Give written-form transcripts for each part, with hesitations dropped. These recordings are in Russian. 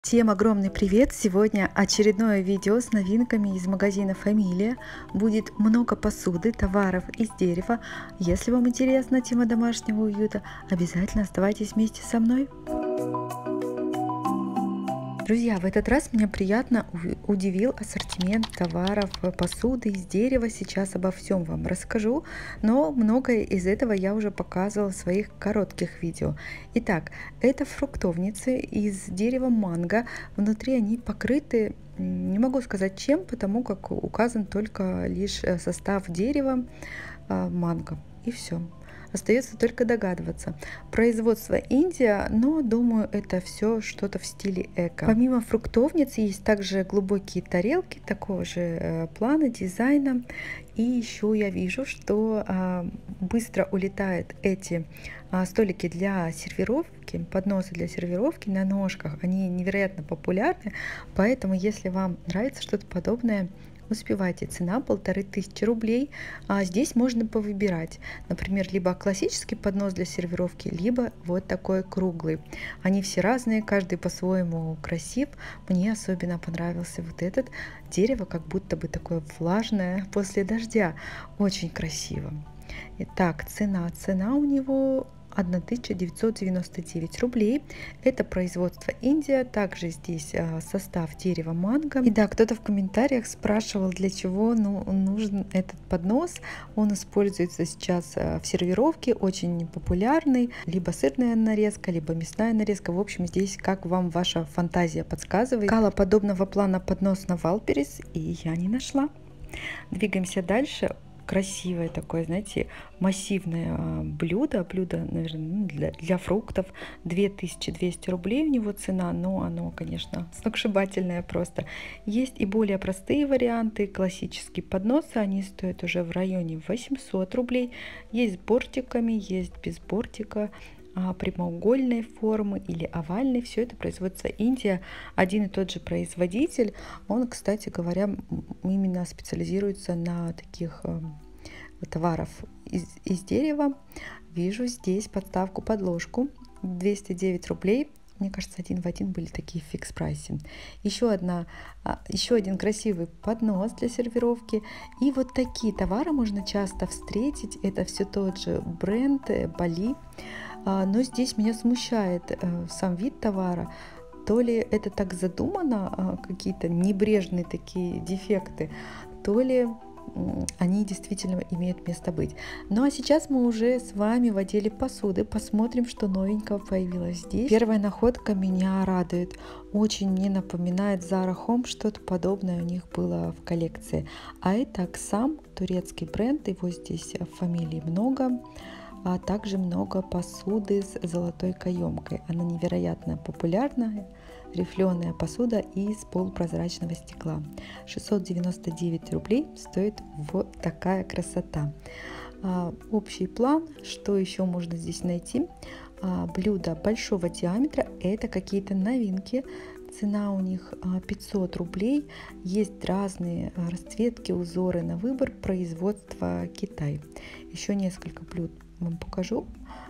Всем огромный привет! Сегодня очередное видео с новинками из магазина Фамилия. Будет много посуды, товаров из дерева. Если вам интересна тема домашнего уюта, обязательно оставайтесь вместе со мной. Друзья, в этот раз меня приятно удивил ассортимент товаров посуды из дерева. Сейчас обо всем вам расскажу, но многое из этого я уже показывала в своих коротких видео. Итак, это фруктовницы из дерева манго. Внутри они покрыты, не могу сказать чем, потому как указан только лишь состав дерева манго, и все. Остается только догадываться. Производство Индия, но думаю, это все что-то в стиле эко. Помимо фруктовниц есть также глубокие тарелки такого же плана, дизайна. И еще я вижу, что быстро улетают эти столики для сервировки, подносы для сервировки на ножках. Они невероятно популярны, поэтому если вам нравится что-то подобное, успевайте. Цена 1500 рублей. А здесь можно повыбирать. Например, либо классический поднос для сервировки, либо вот такой круглый. Они все разные, каждый по-своему красив. Мне особенно понравился вот этот. Дерево как будто бы такое влажное после дождя. Очень красиво. Итак, цена у него 1999 рублей. Это производство Индия. Также здесь состав дерева манго. И да, кто-то в комментариях спрашивал, для чего нужен этот поднос. Он используется сейчас в сервировке, очень популярный. Либо сырная нарезка, либо мясная нарезка. В общем, здесь как вам ваша фантазия подсказывает. Искала подобного плана поднос на Валберес, и я не нашла. Двигаемся дальше. Красивое такое, знаете, массивное блюдо, наверное, для фруктов. 2200 рублей у него цена, но оно, конечно, сногсшибательное просто. Есть и более простые варианты, классические подносы, они стоят уже в районе 800 рублей. Есть с бортиками, есть без бортика, прямоугольной формы или овальной. Все это производится Индия. Один и тот же производитель. Он, кстати говоря, именно специализируется на таких товаров из дерева. Вижу здесь подставку под ложку. 209 рублей. Мне кажется, один в один были такие в фикс-прайсе. Еще один красивый поднос для сервировки. И вот такие товары можно часто встретить. Это все тот же бренд Бали. Но здесь меня смущает сам вид товара. То ли это так задумано, какие-то небрежные такие дефекты, то ли они действительно имеют место быть. Ну а сейчас мы уже с вами в отделе посуды. Посмотрим, что новенького появилось здесь. Первая находка меня радует. Очень мне напоминает Zara Home, что-то подобное у них было в коллекции. А это Аксам, турецкий бренд, его здесь в фамилии много. А также много посуды с золотой каемкой. Она невероятно популярная, рифленая посуда из полупрозрачного стекла. 699 рублей стоит вот такая красота. Общий план, что еще можно здесь найти? Блюда большого диаметра, это какие-то новинки. Цена у них 500 рублей. Есть разные расцветки, узоры на выбор. Производство Китай. Еще несколько блюд вам покажу.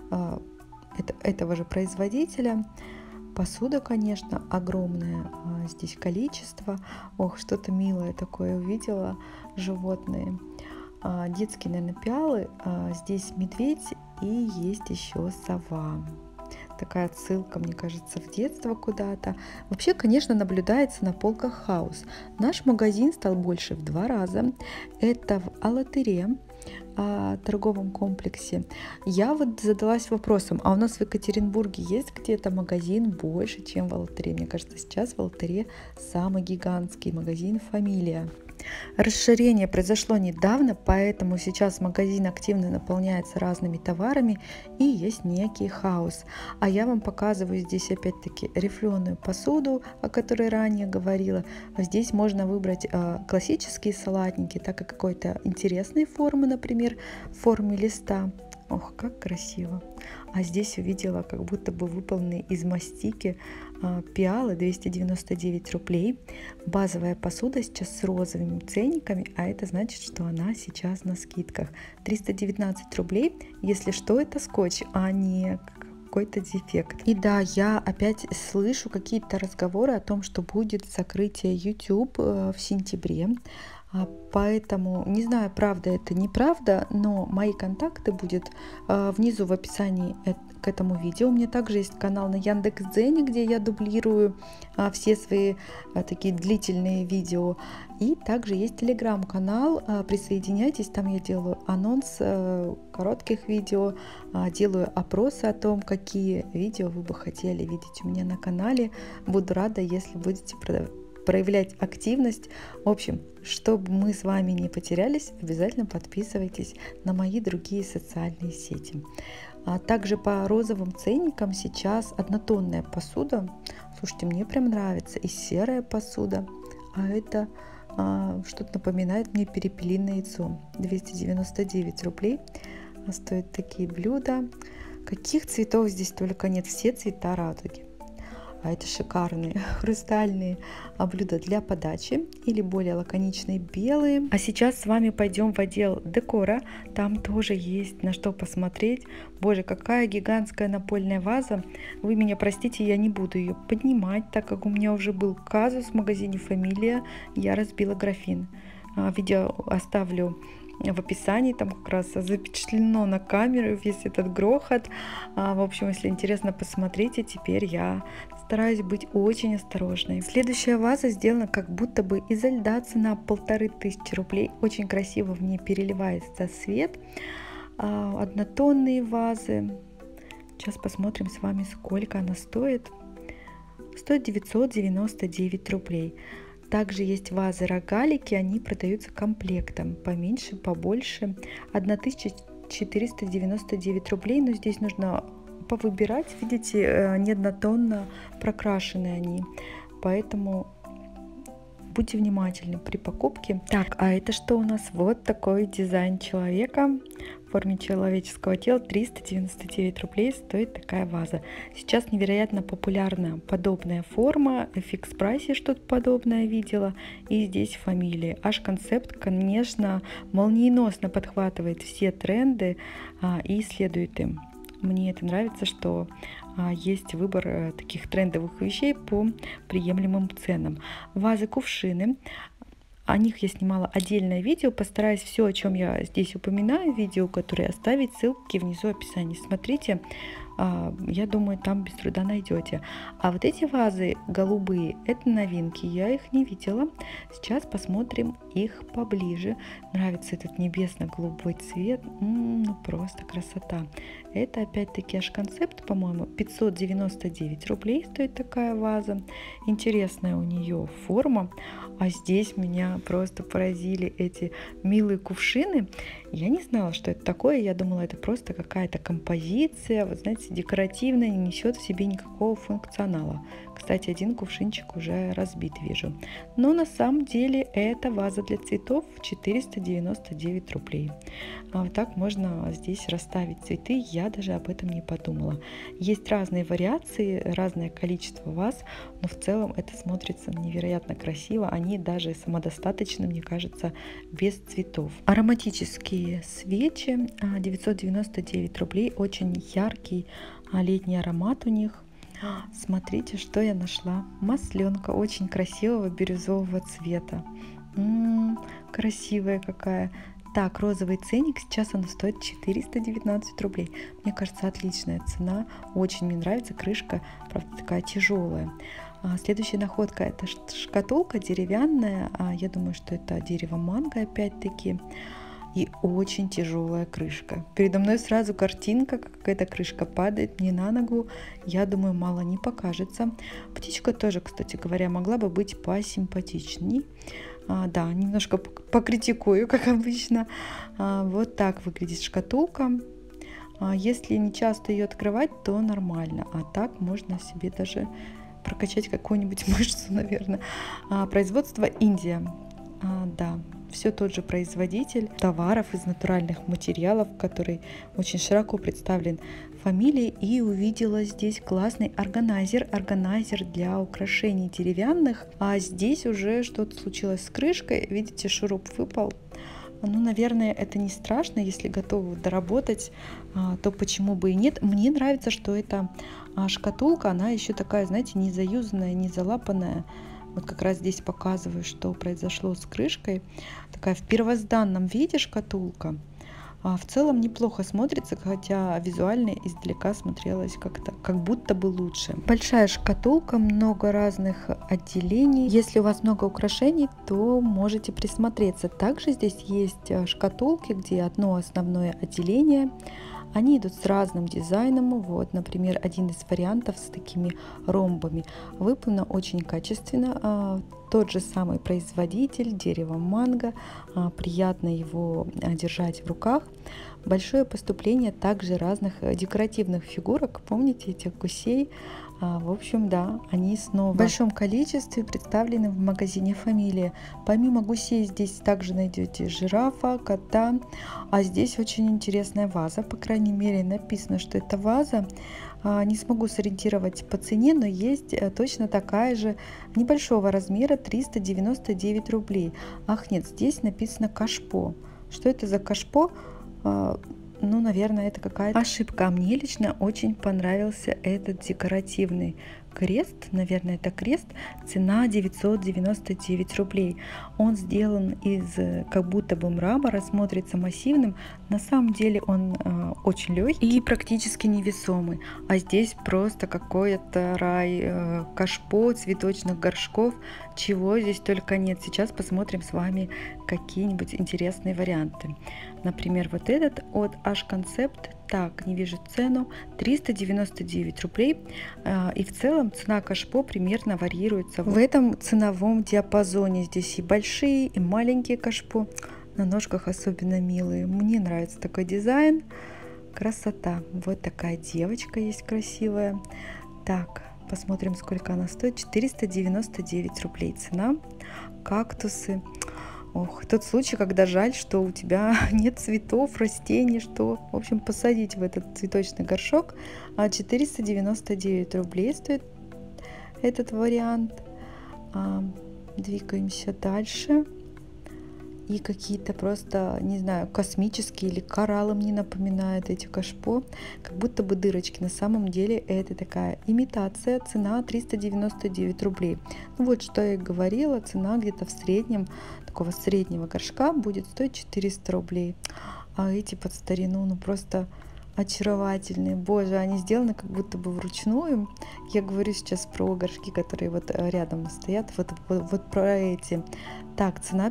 Этого же производителя. Посуда, конечно, огромное здесь количество. Ох, что-то милое такое увидела. Животные. Детские, наверное, пиалы. Здесь медведь и есть еще сова. Такая отсылка, мне кажется, в детство куда-то. Вообще, конечно, наблюдается на полках хаус. Наш магазин стал больше в 2 раза. Это в Алатыре, торговом комплексе. Я вот задалась вопросом, а у нас в Екатеринбурге есть где-то магазин больше, чем в Алатыре? Мне кажется, сейчас в Алатыре самый гигантский магазин Фамилия. Расширение произошло недавно, поэтому сейчас магазин активно наполняется разными товарами и есть некий хаос. А я вам показываю здесь опять-таки рифленую посуду, о которой ранее говорила. Здесь можно выбрать классические салатники, так и какой-то интересной формы, например, в форме листа. Ох, как красиво. А здесь увидела, как будто бы выполненные из мастики пиалы, 299 рублей. Базовая посуда сейчас с розовыми ценниками, а это значит, что она сейчас на скидках. 319 рублей. Если что, это скотч, а не какой-то дефект. И да, я опять слышу какие-то разговоры о том, что будет закрытие YouTube в сентябре. Поэтому не знаю, правда это, неправда, но мои контакты будут внизу в описании к этому видео. У меня также есть канал на Яндекс.Дзене, где я дублирую все свои такие длительные видео. И также есть телеграм-канал, присоединяйтесь, там я делаю анонс коротких видео, делаю опросы о том, какие видео вы бы хотели видеть у меня на канале. Буду рада, если будете проявлять активность. В общем, чтобы мы с вами не потерялись, обязательно подписывайтесь на мои другие социальные сети. А также по розовым ценникам сейчас однотонная посуда. Слушайте, мне прям нравится. И серая посуда. А это что-то напоминает мне перепелиное яйцо. 299 рублей стоят такие блюда. Каких цветов здесь только нет. Все цвета радуги. А это шикарные хрустальные блюда для подачи или более лаконичные белые. А сейчас с вами пойдем в отдел декора. Там тоже есть на что посмотреть. Боже, какая гигантская напольная ваза. Вы меня простите, я не буду ее поднимать, так как у меня уже был казус в магазине «Фамилия». Я разбила графин. Видео оставлю в описании, там как раз запечатлено на камеру весь этот грохот. В общем, если интересно, посмотрите. Теперь я стараюсь быть очень осторожной. Следующая ваза сделана как будто бы изо льда, цена 1500 рублей. Очень красиво в ней переливается свет. Однотонные вазы. Сейчас посмотрим с вами, сколько она стоит. Стоит 999 рублей. Также есть вазы-рогалики, они продаются комплектом, поменьше, побольше, 1499 рублей, но здесь нужно повыбирать, видите, не однотонно прокрашены они, поэтому будьте внимательны при покупке. Так, а это что у нас? Вот такой дизайн человека в форме человеческого тела. 399 рублей стоит такая ваза. Сейчас невероятно популярна подобная форма. В фикс-прайсе что-то подобное видела. И здесь «Фамилия». H-концепт, конечно, молниеносно подхватывает все тренды и следует им. Мне это нравится, что есть выбор таких трендовых вещей по приемлемым ценам. Вазы-кувшины. О них я снимала отдельное видео. Постараюсь все, о чем я здесь упоминаю в видео, которые оставить, ссылки внизу в описании. Смотрите, я думаю, там без труда найдете. А вот эти вазы голубые, это новинки. Я их не видела. Сейчас посмотрим их поближе. Нравится этот небесно-голубой цвет. Ну, просто красота. Это опять-таки H-концепт, по-моему, 599 рублей стоит такая ваза. Интересная у нее форма. А здесь меня просто поразили эти милые кувшины. Я не знала, что это такое. Я думала, это просто какая-то композиция, вот знаете, декоративная, не несет в себе никакого функционала. Кстати, один кувшинчик уже разбит, вижу. Но на самом деле это ваза для цветов, 499 рублей. Вот так можно здесь расставить цветы. Я даже об этом не подумала. Есть разные вариации, разное количество ваз, но в целом это смотрится невероятно красиво. Они даже самодостаточны, мне кажется, без цветов. Ароматические свечи, 999 рублей. Очень яркий летний аромат у них. Смотрите, что я нашла. Масленка очень красивого бирюзового цвета. Красивая какая. Так, розовый ценник, сейчас он стоит 419 рублей. Мне кажется, отличная цена. Очень мне нравится. Крышка, правда, такая тяжелая. Следующая находка — это шкатулка деревянная. Я думаю, что это дерево манго опять-таки. И очень тяжелая крышка. Передо мной сразу картинка, как эта крышка падает мне на ногу. Я думаю, мало не покажется. Птичка тоже, кстати говоря, могла бы быть посимпатичней. Да, немножко покритикую, как обычно. Вот так выглядит шкатулка. Если не часто ее открывать, то нормально. А так можно себе даже прокачать какую-нибудь мышцу, наверное. Производство Индия. Да, все тот же производитель товаров из натуральных материалов, который очень широко представлен в «Фамилии». И увидела здесь классный органайзер для украшений деревянных. А здесь уже что-то случилось с крышкой. Видите, шуруп выпал. Ну, наверное, это не страшно, если готовы доработать, то почему бы и нет. Мне нравится, что эта шкатулка, она еще такая, знаете, не заюзанная, не залапанная. Вот как раз здесь показываю, что произошло с крышкой. Такая в первозданном виде шкатулка. В целом неплохо смотрится, хотя визуально издалека смотрелось как-то, как будто бы лучше. Большая шкатулка, много разных отделений. Если у вас много украшений, то можете присмотреться. Также здесь есть шкатулки, где одно основное отделение. Они идут с разным дизайном. Вот, например, один из вариантов с такими ромбами. Выполнено очень качественно. Тот же самый производитель, дерево манго. Приятно его держать в руках. Большое поступление также разных декоративных фигурок. Помните этих гусей? В общем, да, они снова в большом количестве представлены в магазине «Фамилия». Помимо гусей здесь также найдете жирафа, кота. А здесь очень интересная ваза. По крайней мере, написано, что это ваза. Не смогу сориентировать по цене, но есть точно такая же небольшого размера, 399 рублей. Ах нет, здесь написано кашпо. Что это за кашпо? Ну, наверное, это какая-то ошибка. А мне лично очень понравился этот декоративный крест. Наверное, это крест. Цена 999 рублей. Он сделан из как будто бы мрамора, смотрится массивным. На самом деле он очень легкий и практически невесомый. А здесь просто какой-то рай кашпо, цветочных горшков. Чего здесь только нет. Сейчас посмотрим с вами какие-нибудь интересные варианты. Например, вот этот от H-Concept. Так, не вижу цену. 399 рублей. И в целом цена кашпо примерно варьируется в этом ценовом диапазоне. Здесь и большие, и маленькие кашпо. На ножках особенно милые. Мне нравится такой дизайн. Красота. Вот такая девочка есть красивая. Так, посмотрим, сколько она стоит. 499 рублей цена. Кактусы. Ох, тот случай, когда жаль, что у тебя нет цветов, растений, что, в общем, посадить в этот цветочный горшок. 499 рублей стоит этот вариант. Двигаемся дальше. И какие-то просто, не знаю, космические или кораллы мне напоминают эти кашпо. Как будто бы дырочки. На самом деле это такая имитация. Цена 399 рублей. Ну вот, что я и говорила, цена где-то в среднем, такого среднего горшка будет стоить 400 рублей. А эти под старину, ну просто очаровательные. Боже, они сделаны как будто бы вручную. Я говорю сейчас про горшки, которые вот рядом стоят. Вот про эти. Так, цена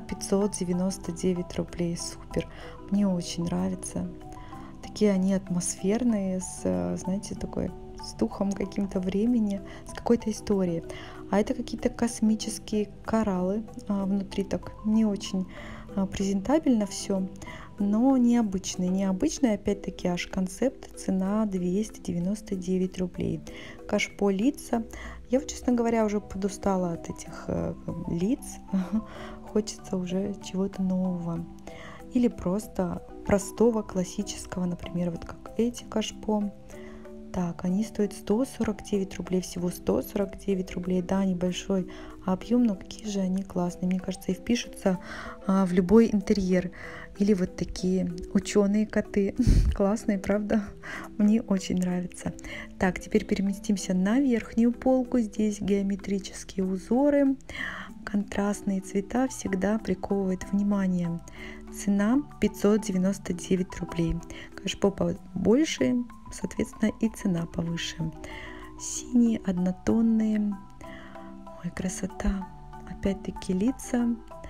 599 рублей. Супер. Мне очень нравится. Такие они атмосферные, знаете, такой с духом каким-то времени, с какой-то историей. А это какие-то космические кораллы. Внутри так не очень презентабельно все, но необычные. Необычные, опять-таки, H-Concept, цена 299 рублей. Кашпо лица. Я, вот, честно говоря, уже подустала от этих лиц. Хочется уже чего-то нового. Или просто простого, классического, например, вот как эти кашпо. Так, они стоят 149 рублей, всего 149 рублей. Да, небольшой объем, но какие же они классные. Мне кажется, и впишутся в любой интерьер. Или вот такие ученые коты. Классные, правда? Мне очень нравится. Так, теперь переместимся на верхнюю полку. Здесь геометрические узоры. Контрастные цвета всегда приковывают внимание. Цена 599 рублей. Кашпо побольше, соответственно, и цена повыше. Синие, однотонные. Ой, красота. Опять-таки лица.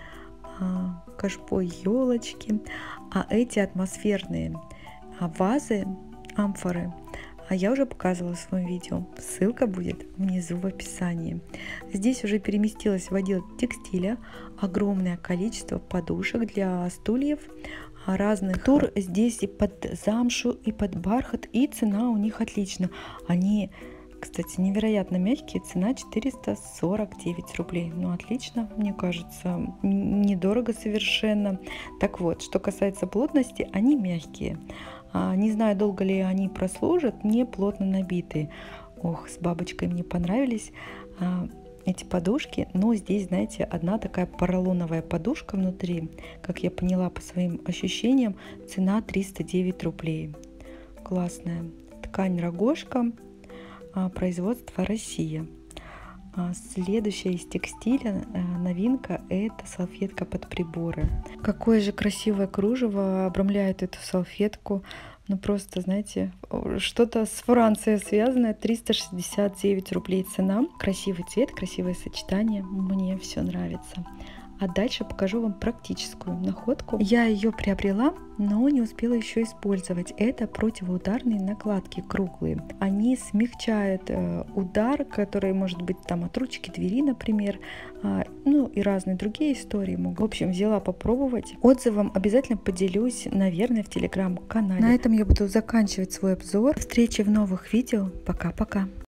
Кашпо елочки. А эти атмосферные вазы, амфоры, я уже показывала в своем видео. Ссылка будет внизу в описании. Здесь уже переместилась в отдел текстиля. Огромное количество подушек для стульев разных тур. Здесь и под замшу, и под бархат. И цена у них отлична. Они, кстати, невероятно мягкие. Цена 449 рублей. Ну, отлично, мне кажется. Недорого совершенно. Так вот, что касается плотности, они мягкие. Не знаю, долго ли они прослужат, не плотно набитые. Ох, с бабочкой мне понравились. эти подушки, но здесь, знаете, одна такая поролоновая подушка внутри. Как я поняла по своим ощущениям, цена 309 рублей. Классная. Ткань рогожка, производство Россия. Следующая из текстиля новинка — это салфетка под приборы. Какое же красивое кружево обрамляет эту салфетку. Ну просто, знаете, что-то с Францией связанное. 369 рублей цена. Красивый цвет, красивое сочетание. Мне все нравится. А дальше покажу вам практическую находку. Я ее приобрела, но не успела еще использовать. Это противоударные накладки круглые. Они смягчают удар, который может быть там от ручки двери, например, ну и разные другие истории могут. В общем, взяла попробовать. Отзывом обязательно поделюсь, наверное, в телеграм-канале. На этом я буду заканчивать свой обзор. Встречи в новых видео. Пока-пока.